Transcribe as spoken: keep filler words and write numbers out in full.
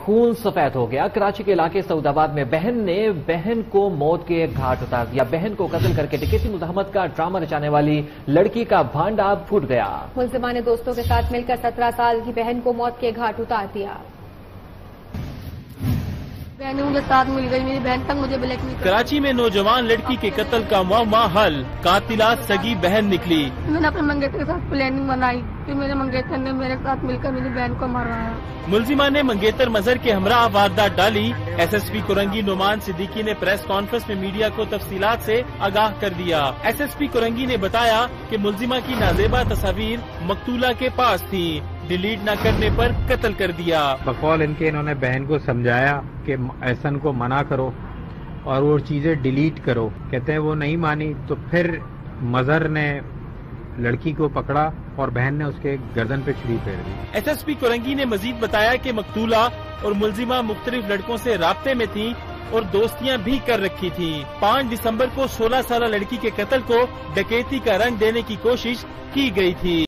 خون سفید ہو گیا۔ کراچی کے علاقے سعود آباد میں بہن نے بہن کو موت کے گھاٹ اتار دیا۔ بہن کو قتل کر کے ڈکیتی مزاحمت کا ڈرامہ رچانے والی لڑکی کا بھانڈا پھوٹ گیا۔ ملزمان نے دوستوں کے ساتھ مل کر سترہ سال کی بہن کو موت کے گھاٹ اتار دیا۔ بہن مجھے ساتھ مل گئی، میری بہن تک مجھے بلیک میل۔ کراچی میں نوجوان لڑکی کے قتل کا معمہ حل، قاتلہ سگی بہن نکلی۔ میں نے اپنے منگیتر کے ساتھ پلاننگ بنائی، پھر میرے منگیتر نے میرے ساتھ مل کر میری بہن کو ماروایا۔ ملزمان نے منگیتر مظہر کے ہمراہ واردات ڈالی۔ S S P Korangi Nauman Siddiqui نے پریس کانفرنس میں میڈیا کو تفصیلات سے آگاہ کر دیا۔ ایس ایس پی کرنگی نے بتایا کہ ملزمہ کی نازیبہ تصاویر مقتولہ کے پاس تھیں، ڈیلیٹ نہ کرنے پر قتل کر دیا۔ بقول ان کے انہوں نے بہن کو سمجھایا کہ احسن کو منع کرو اور وہ چیزیں ڈیلیٹ کرو، کہتے ہیں وہ نہیں مانی، تو پھر مظہر نے لڑکی کو پکڑا اور بہن نے اس کے گردن پہ چھری پھیر دی۔ ایس ایس پی کرنگی نے مزید بتایا کہ مقتولہ اور ملزمہ مختلف لڑکوں سے رابطے میں تھیں اور دوستیاں بھی کر رکھی تھیں۔ پانچ دسمبر کو سولہ سالہ لڑکی کے قتل کو ڈکیتی کا رنگ دینے کی کوشش کی گئی تھی۔